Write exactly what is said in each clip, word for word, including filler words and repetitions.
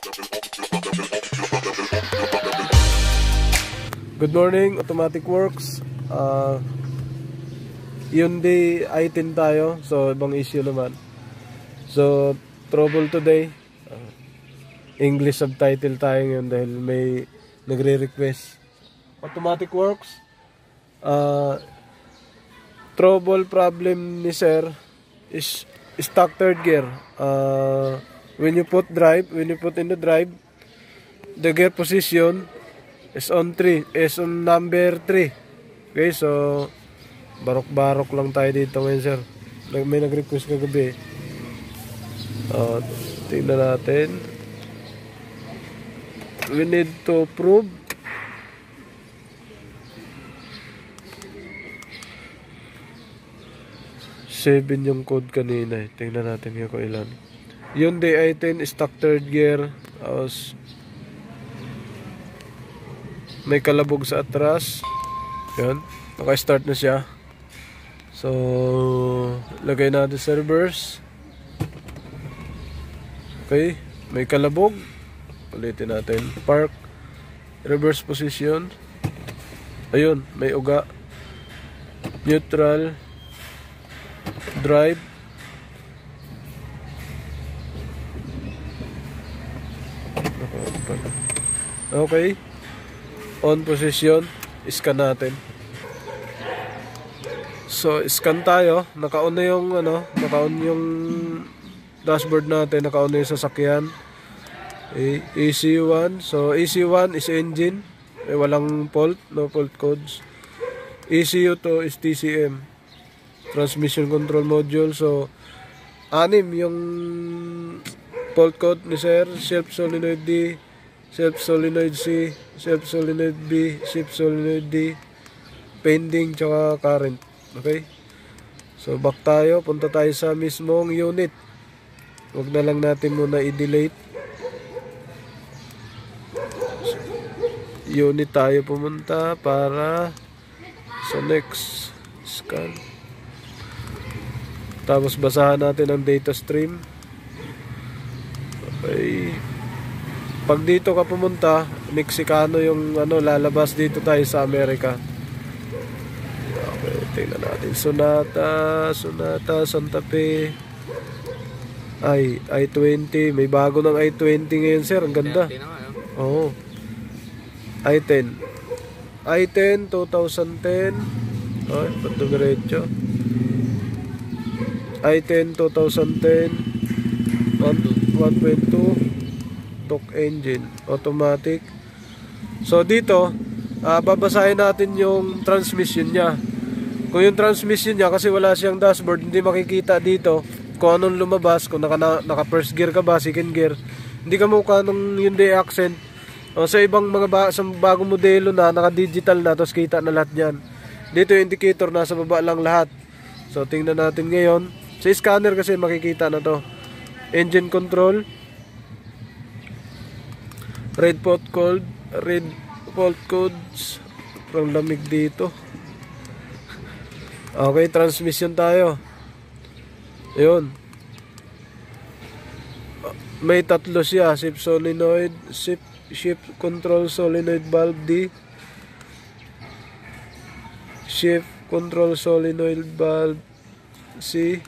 Good morning, Automatic Works. uh, Hyundai i ten tayo. So ibang issue naman. So trouble today. uh, English subtitle tayo ngayon dahil may nagre-request. Automatic Works, uh, trouble problem ni sir is stock third gear. uh, When you put drive, when you put in the drive, the gear position is on three, is on number three. Okay, so barok-barok lang tayo dito ngayon, sir. May nag-request kagabi. Uh, tingnan natin. We need to prove. seven yung code kanina eh. Tingnan natin yung kung ilan. Hyundai i ten stock third gear. Tapos may kalabog sa atras. Yan, naka-start na siya. So lagay natin sa reverse. Okay, may kalabog. Ulitin natin. Park, reverse position. Ayun, may uga. Neutral, drive. Okay, on position, scan natin. So scan tayo, naka-on na yung ano, naka-on yung dashboard natin, naka-on na yung sasakyan. Okay, A C one. So A C one is engine, eh, walang fault, no fault codes. E C U to is T C M, transmission control module. So anim yung fault code ni sir: self solenoid D, self solenoid C, self solenoid B, self solenoid D, pending, tsaka current. Okay, so back tayo, punta tayo sa mismong unit. Huwag na lang natin muna i-delete. Unit tayo pumunta para sa next scan. Tapos basahan natin ang data stream. Okay, pag dito ka pumunta, Mexicano yung ano, lalabas dito tayo sa Amerika. Okay, tingnan natin. Sonata, Sonata, Santa Fe. Ay, i twenty. May bago ng i twenty ngayon, sir. Ang ganda. Oo. Oh. i ten. i ten, twenty ten. Ay, patumiretso. i ten, twenty ten. one point two. Torque engine. Automatic. So, dito, uh, babasahin natin yung transmission niya. Kung yung transmission niya, kasi wala siyang dashboard, hindi makikita dito kung anong lumabas, kung naka, naka first gear ka ba, second gear. Hindi ka mukha nung Hyundai Accent. O, sa ibang mga ba, sa bagong modelo na, naka-digital na, tapos kita na lahat yan. Dito yung indicator, nasa baba lang lahat. So, tingnan natin ngayon. Sa scanner kasi makikita na to. Engine control. Red fault code. Red fault codes. Ang lamig dito. Okay, transmission tayo. Ayun. May tatlo siya. Shift solenoid, shift, shift control solenoid valve D, shift control solenoid valve C,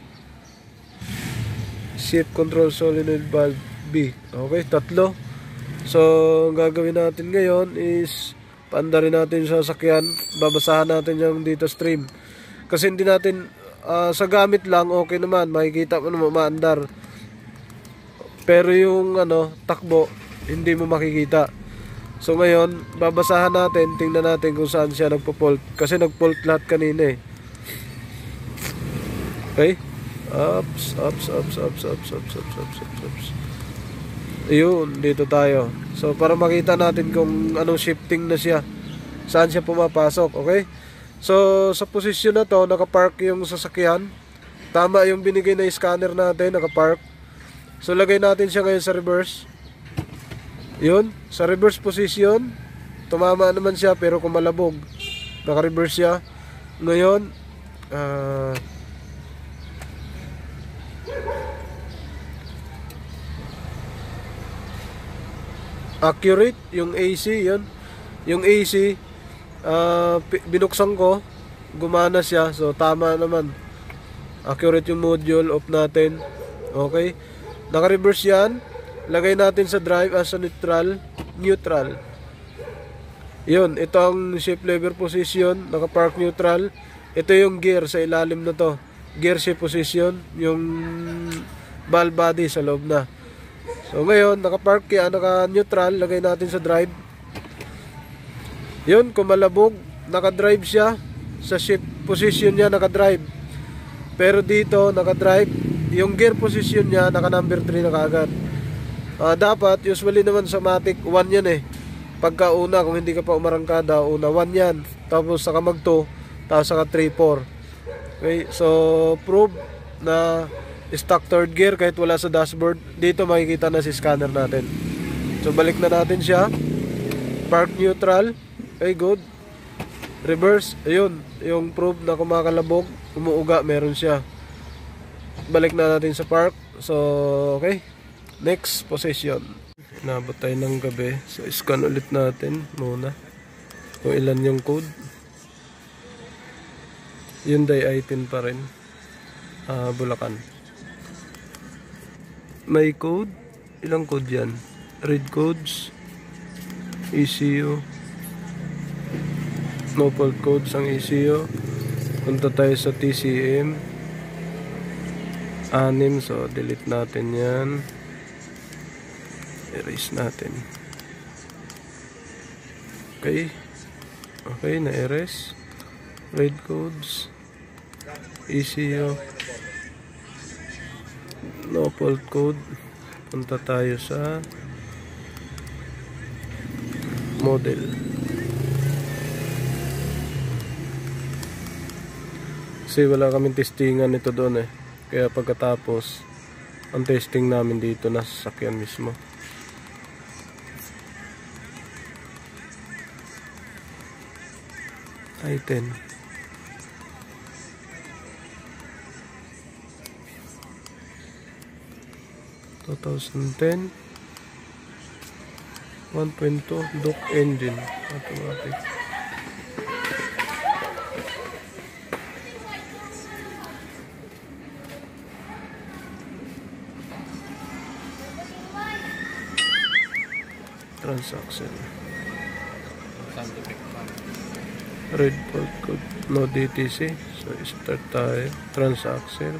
shift control solenoid valve B. Okay, tatlo. So, ang gagawin natin ngayon is paandarin natin sa sasakyan. Babasahan natin yung data stream. Kasi hindi natin uh, sa gamit lang, okay naman, makikita mo naman maandar. Pero yung ano, takbo, hindi mo makikita. So ngayon, babasahan natin, tingnan natin kung saan siya nagpo-fault. Kasi nag-fault lahat kanina eh. Okay? Ups, ups, ups, ups, ups, ups, ups, ups, ups, ups. Ayun, dito tayo. So para makita natin kung anong shifting na siya, saan siya pumapasok, okay? So sa posisyon na to, nakapark yung sasakyan. Tama yung binigay na scanner natin, nakapark. So lagay natin siya ngayon sa reverse. Yun, sa reverse position, tumama naman siya pero kumalabog. Naka-reverse siya. Ngayon, ah uh, accurate yung A C, yun. Yung A C, uh, binuksan ko, gumana siya. So, tama naman. Accurate yung module, off natin. Okay. Naka-reverse yan. Lagay natin sa drive as a neutral. Neutral. Yun, ito ang shift lever position. Naka-park neutral. Ito yung gear sa ilalim na to. Gear shift position. Yung valve body sa loob na. So ngayon, naka-park kaya naka-neutral. Lagay natin sa drive. Yun, kung malabog, naka-drive siya. Sa shift position niya, naka-drive. Pero dito, naka-drive. Yung gear position niya, naka-number three na kaagad. Uh, dapat, usually naman sa Matic, one yan eh. Pagka una, kung hindi ka pa umarangkada, una one yan. Tapos saka mag two, tapos saka three, four. Okay, so prove na stock third gear kahit wala sa dashboard. Dito makikita na si scanner natin. So balik na natin siya. Park neutral. Okay, good. Reverse. Ayun, yung prove na kumakalabog, umuuga, meron siya. Balik na natin sa park. So, okay. Next position. Inabot tayo ng gabi. So scan ulit natin muna kung ilan yung code. Hyundai i ten pa rin. uh, Bulacan. May code. Ilang code yan? Read codes, E C U, no fault codes ang E C U. Punta tayo sa T C M anim. So delete natin yan. Erase natin. Okay. Okay, na-erase. Read codes, E C U, no fault code. Punta tayo sa model. Kasi wala kaming testingan nito doon eh. Kaya pagkatapos, ang testing namin dito na sa sasakyan mismo. i ten. twenty ten. one point two Duke engine. Automatic. Transaction. Red fault code. No D T C. So start tayo. Transaction.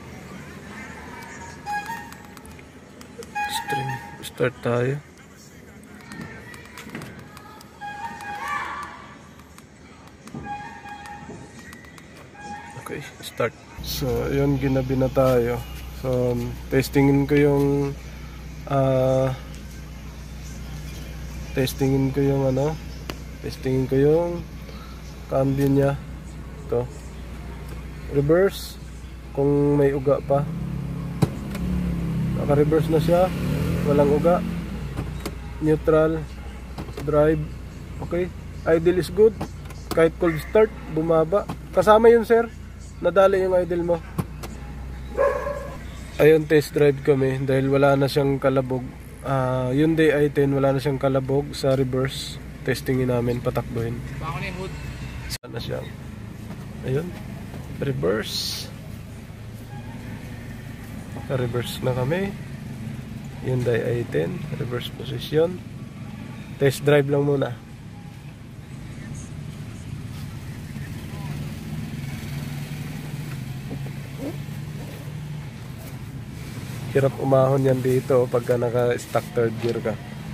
String. Start tayo. Okay, start. So, yun, ginabi na tayo. So, testingin ko yung uh, testingin ko yung ano testingin ko yung cambio niya. Ito. Reverse. Kung may uga pa. Naka-reverse na siya. Walang uga. Neutral. Drive. Okay. Idle is good. Kahit cold start, bumaba. Kasama yun, sir. Nadali yung idle mo. Ayun, test drive kami dahil wala na siyang kalabog. uh, Hyundai i ten wala na siyang kalabog sa reverse. Testingin namin, patakbuhin. Sana siya. Ayun, reverse. Reverse na kami. Hyundai i ten, reverse position. Test drive lang muna. Hirap umahon yan dito pagka naka-stock third gear ka.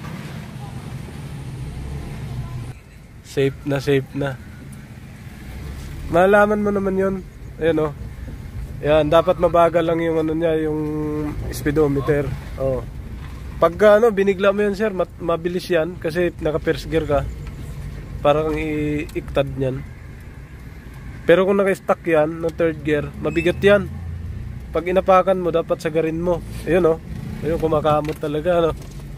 Safe na, safe na. Malalaman mo naman yun. Ayan o. Yan, dapat mabagal lang yung ano niya, yung speedometer. Oh. Pagka ano, binigla mo yan, sir, mabilis yan kasi naka-first gear ka. Parang i-iktad niyan. Pero kung naka-stock yan, no third gear, mabigat yan. Pag inapakan mo, dapat sagarin mo. Ayun o. Oh. Ayun, kumakamot talaga, ano.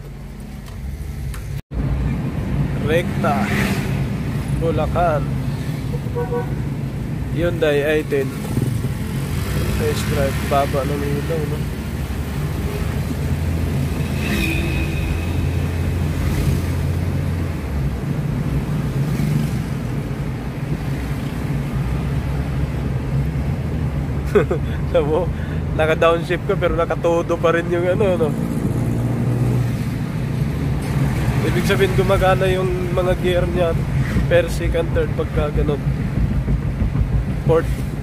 Rekta. Bulacan. Hyundai i ten. Test drive. Baba ng ilaw, no. Tamo, naka-downshift ka pero nakatodo pa rin yung ano, no? Ibig sabihin gumagana yung mga gear niya per second, third pagka ganun. Fourth.